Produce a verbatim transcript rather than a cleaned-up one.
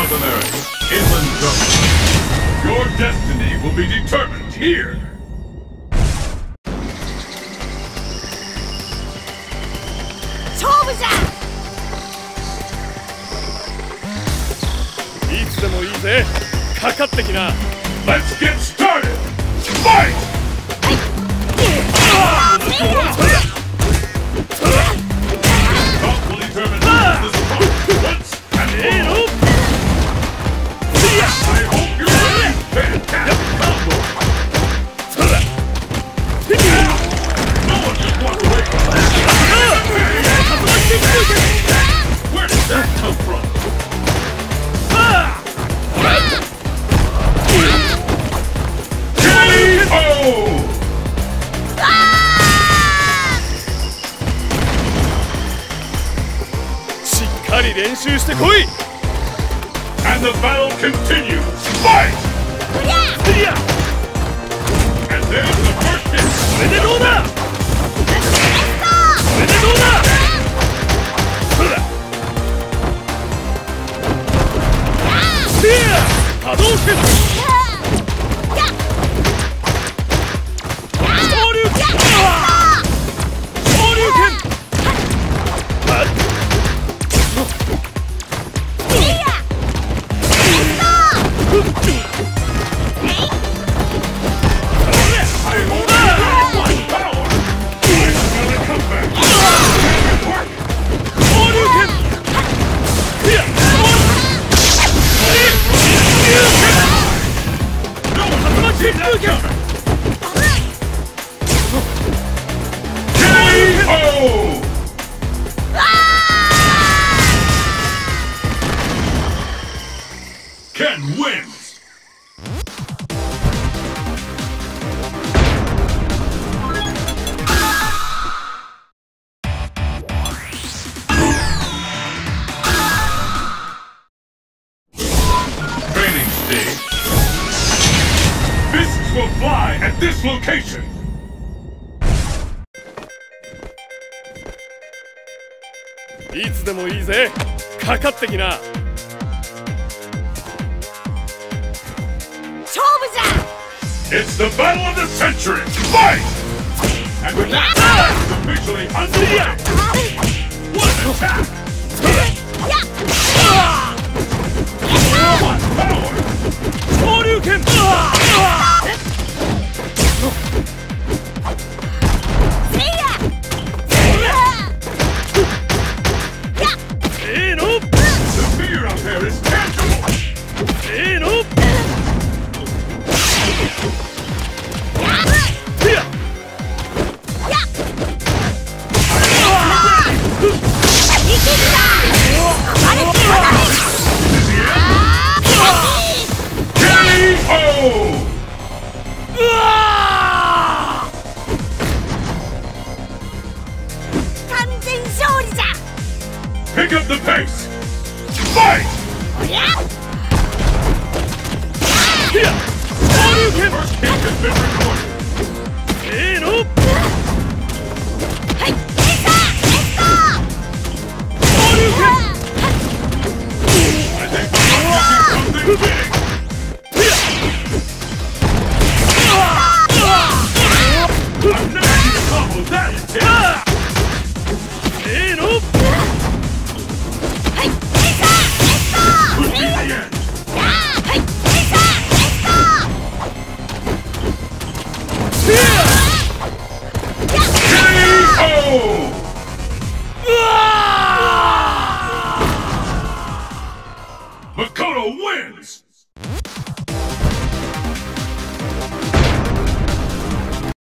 North America, inland jungle. Your destiny will be determined here. 勝負じゃ。 いつでもいいぜ。かかってきな。 Let's get started. Fight! Talk will determine this once and for all. I hope you're ready. Fantastic combo. No one can walk away from that. Where did that come from? K O! しっかり練習してこい。 And the battle continues. Fight! And there's the first hit. これでどうだ。これでどうだ。波動拳。昇竜拳。昇竜拳。 Ken wins! Training stage. Fists will fly at this location! いつでもいいぜ。かかってきな。 It's the battle of the century! Fight! And with that, it's officially underway! What an attack! What power! Shoryuken! The fear out there is tangible! Pick up the pace! Fight! First hit has been recorded! I think we're watching something big! I've never seen a combo that intense! Could be the end! K O! Makoto wins!